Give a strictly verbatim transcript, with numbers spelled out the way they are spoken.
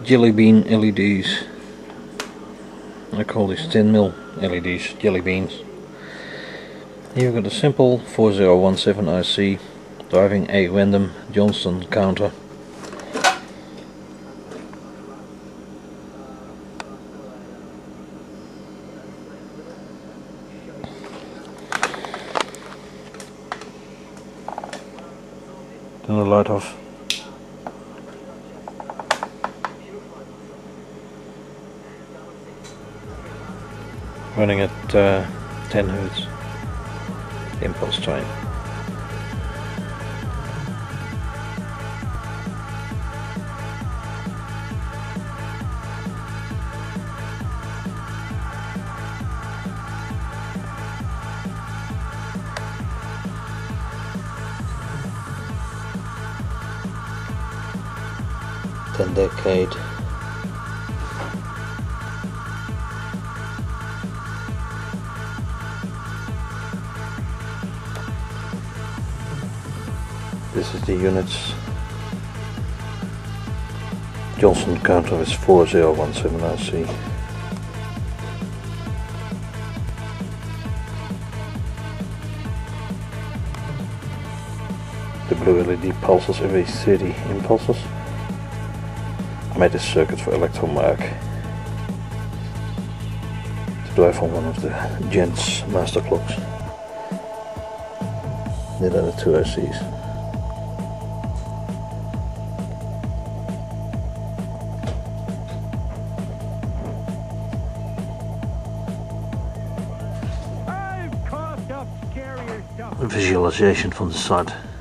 Jellybean L E Ds. I call these ten mil L E Ds jelly beans. Here we've got a simple four zero one seven I C driving a random Johnson counter. Turn the light off. Running at uh, ten hertz impulse time. ten decade. This is the units. Johnson counter is four zero one seven I C. The blue L E D pulses every thirty impulses. I made this circuit for Electromark to drive on one of the Gents master clocks. These are the two I Cs. Visualisation van de site.